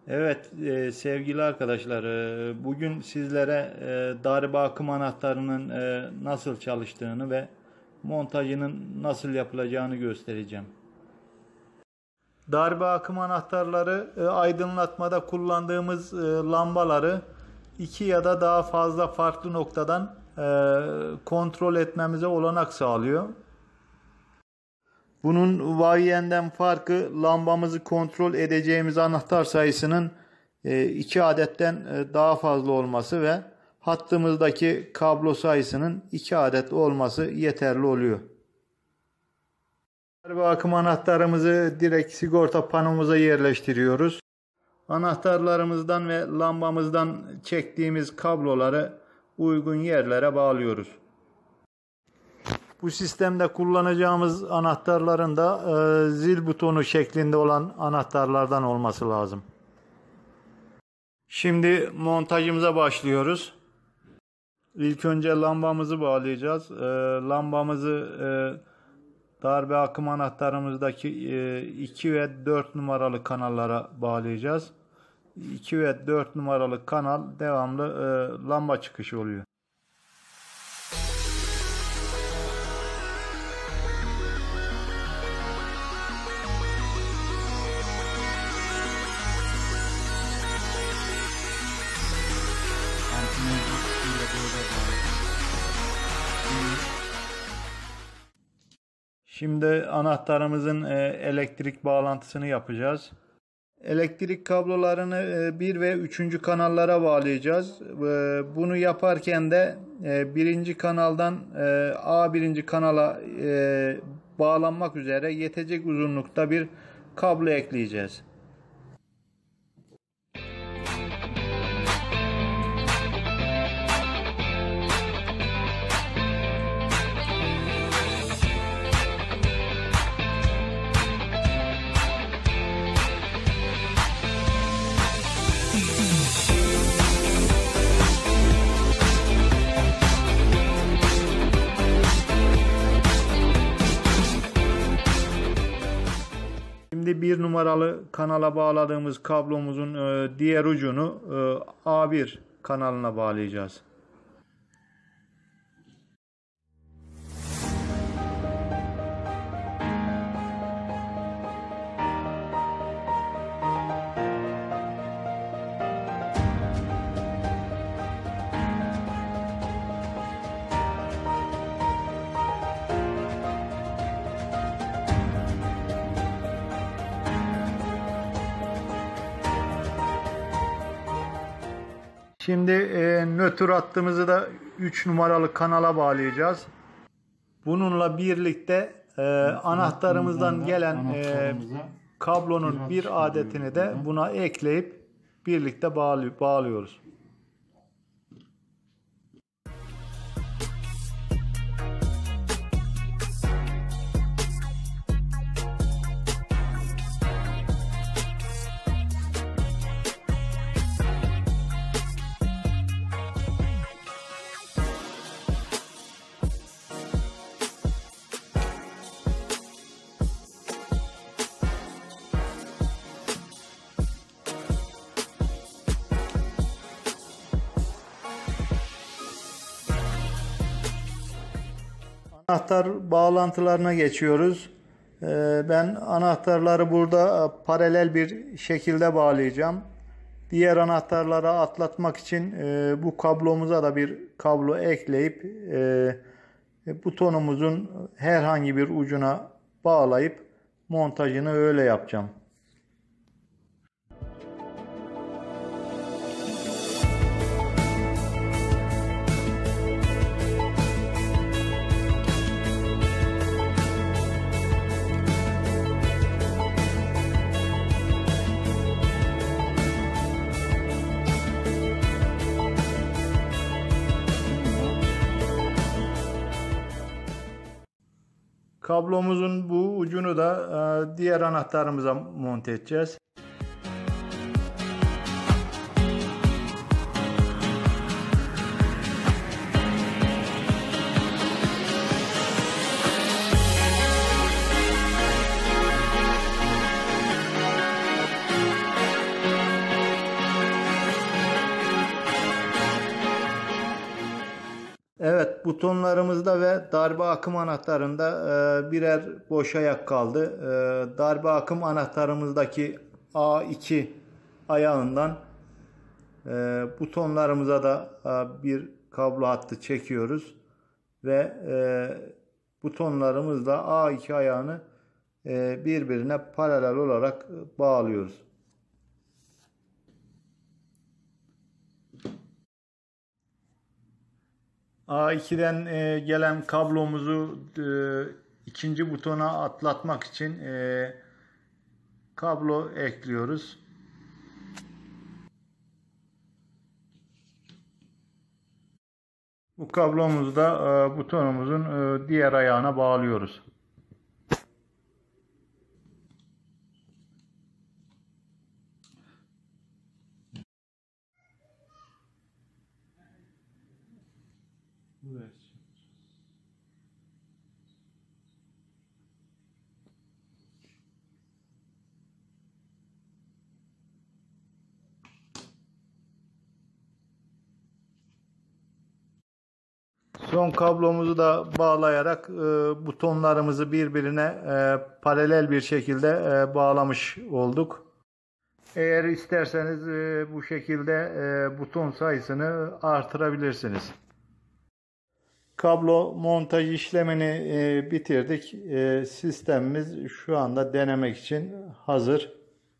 Evet, sevgili arkadaşlar, bugün sizlere darbe akım anahtarının nasıl çalıştığını ve montajının nasıl yapılacağını göstereceğim. Darbe akım anahtarları aydınlatmada kullandığımız lambaları iki ya da daha fazla farklı noktadan kontrol etmemize olanak sağlıyor. Bunun varyenden farkı lambamızı kontrol edeceğimiz anahtar sayısının 2 adetten daha fazla olması ve hattımızdaki kablo sayısının 2 adet olması yeterli oluyor. Darbe akım anahtarımızı direkt sigorta panomuza yerleştiriyoruz. Anahtarlarımızdan ve lambamızdan çektiğimiz kabloları uygun yerlere bağlıyoruz. Bu sistemde kullanacağımız anahtarların da zil butonu şeklinde olan anahtarlardan olması lazım. Şimdi montajımıza başlıyoruz. İlk önce lambamızı bağlayacağız. Lambamızı darbe akım anahtarımızdaki 2 ve 4 numaralı kanallara bağlayacağız. 2 ve 4 numaralı kanal devamlı lamba çıkışı oluyor. Şimdi anahtarımızın elektrik bağlantısını yapacağız. Elektrik kablolarını 1 ve 3. kanallara bağlayacağız. Bunu yaparken de birinci kanaldan A1. kanala bağlanmak üzere yetecek uzunlukta bir kablo ekleyeceğiz. Şimdi 1 numaralı kanala bağladığımız kablomuzun diğer ucunu A1 kanalına bağlayacağız. Şimdi nötr hattımızı da 3 numaralı kanala bağlayacağız. Bununla birlikte anahtarımızdan gelen kablonun bir adetini de buna ekleyip birlikte bağlıyoruz. Anahtar bağlantılarına geçiyoruz. Ben anahtarları burada paralel bir şekilde bağlayacağım. Diğer anahtarlara atlatmak için bu kablomuza da bir kablo ekleyip butonumuzun herhangi bir ucuna bağlayıp montajını öyle yapacağım. Kablomuzun bu ucunu da diğer anahtarımıza monte edeceğiz. butonlarımızda ve darbe akım anahtarında birer boş ayak kaldı. Darbe akım anahtarımızdaki A2 ayağından butonlarımıza da bir kablo hattı çekiyoruz ve butonlarımızla A2 ayağını birbirine paralel olarak bağlıyoruz. A2'den gelen kablomuzu ikinci butona atlatmak için kablo ekliyoruz. Bu kablomuzu da butonumuzun diğer ayağına bağlıyoruz. Son kablomuzu da bağlayarak butonlarımızı birbirine paralel bir şekilde bağlamış olduk. Eğer isterseniz bu şekilde buton sayısını artırabilirsiniz. Kablo montaj işlemini bitirdik. Sistemimiz şu anda denemek için hazır.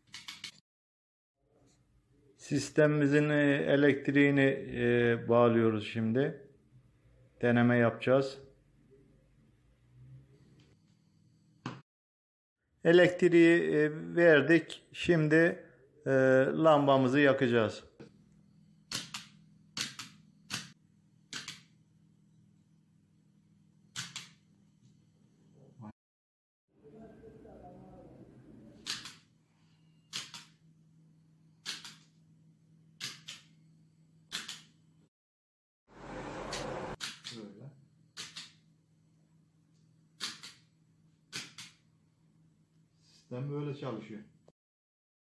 Sistemimizin elektriğini bağlıyoruz şimdi. Deneme yapacağız. Elektriği verdik. Şimdi lambamızı yakacağız. Böyle. Sistem böyle çalışıyor.